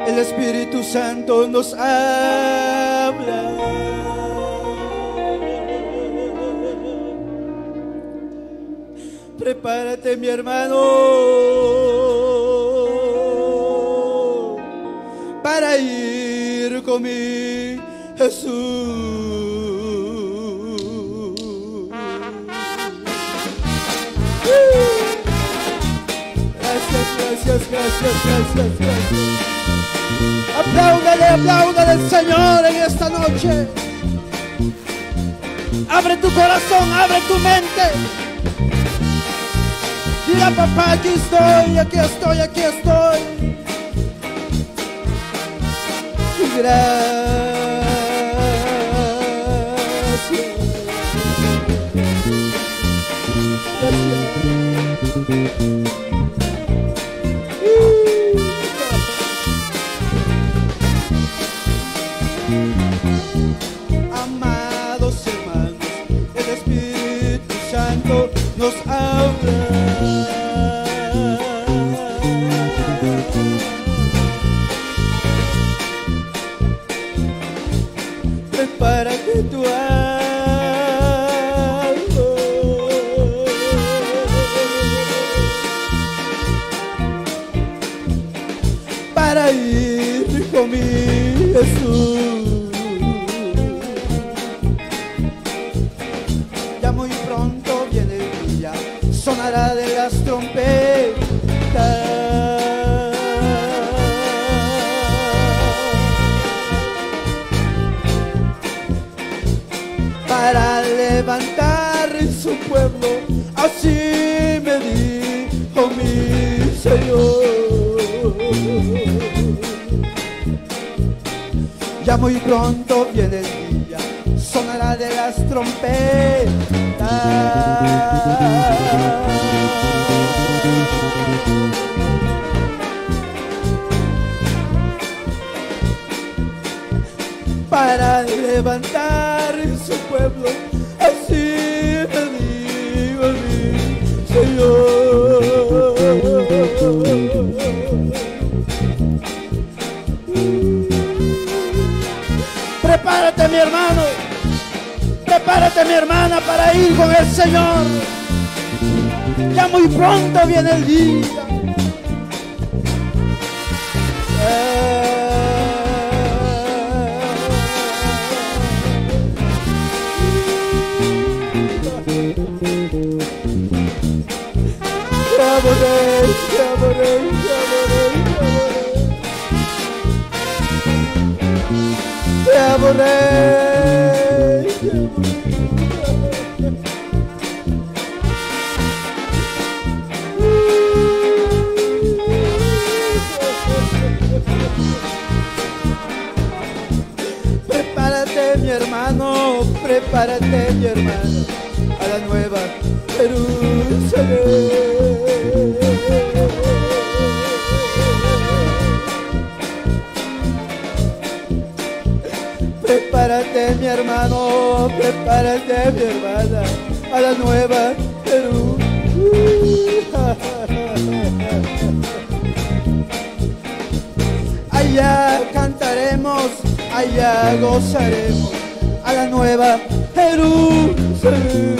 El Espíritu Santo nos habla. Prepárate, mi hermano, para ir con mi Jesús. Gracias. Apláudale al Señor en esta noche. Abre tu corazón, abre tu mente. Diga, papá, aquí estoy. Gracias. Amados hermanos, el Espíritu Santo nos habla. Prepárate tu alma para ir con mi Jesús. Ya muy pronto viene el día, sonará de las trompetas. Para levantar su pueblo, así me dijo mi Señor. Ya muy pronto viene el día, sonará de las trompetas. Para levantar su pueblo, así me dijo mi Señor. Prepárate, mi hermano, prepárate, mi hermana, para ir con el Señor. Ya muy pronto viene el día. Te adoré. Prepárate, mi hermano, prepárate, mi hermana, a la nueva Jerusalén. Prepárate, mi hermano, prepárate, mi hermana, a la nueva Jerusalén. Allá cantaremos, allá gozaremos, a la nueva Jerusalén.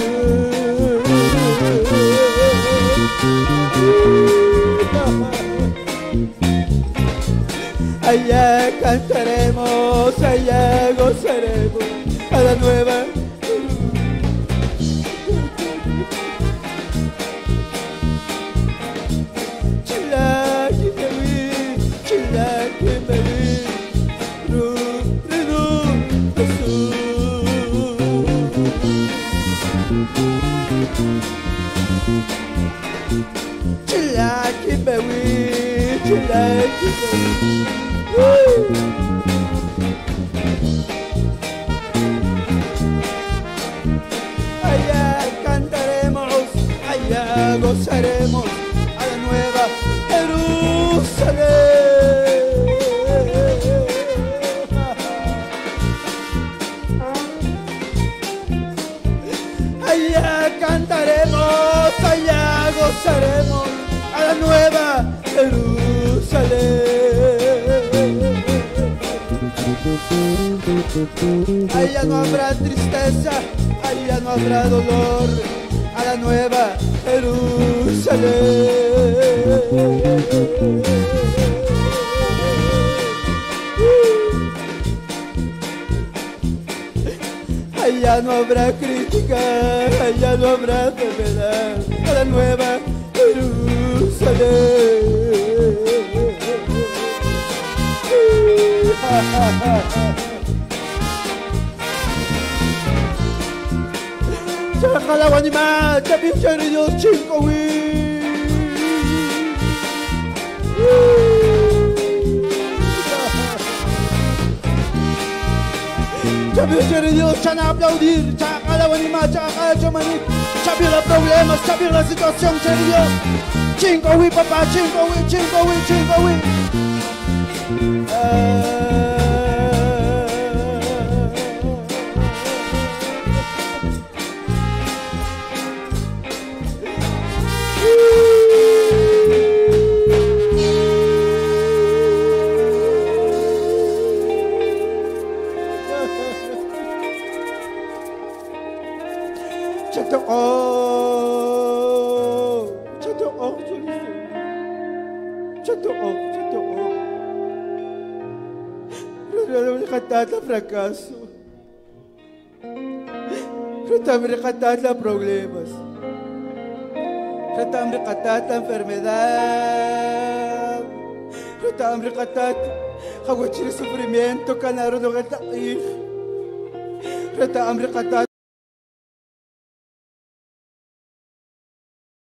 Allá cantaremos, allá gozaremos, a la nueva. Allá cantaremos, allá gozaremos, a la nueva Jerusalén. Allá cantaremos, allá gozaremos, a la nueva Jerusalén. Ahí ya no habrá tristeza, ahí ya no habrá dolor, a la nueva Jerusalén. Ahí ya no habrá crítica, ahí ya no habrá enfermedad, a la nueva Jerusalén. Chakalawanima, chapichariyo chinkowi. Chapichariyo chana aplaudir, chakalawanima, chakalachamanit, chabir los problemas, chabir la situación, chariyo. Chinkowi, papá, chinkowi, chinkowi, chinkowi. Tata fracaso, retambre catata problemas, retambre catata enfermedad, retambre catata haguachir sufrimiento canaro no gata retambre catata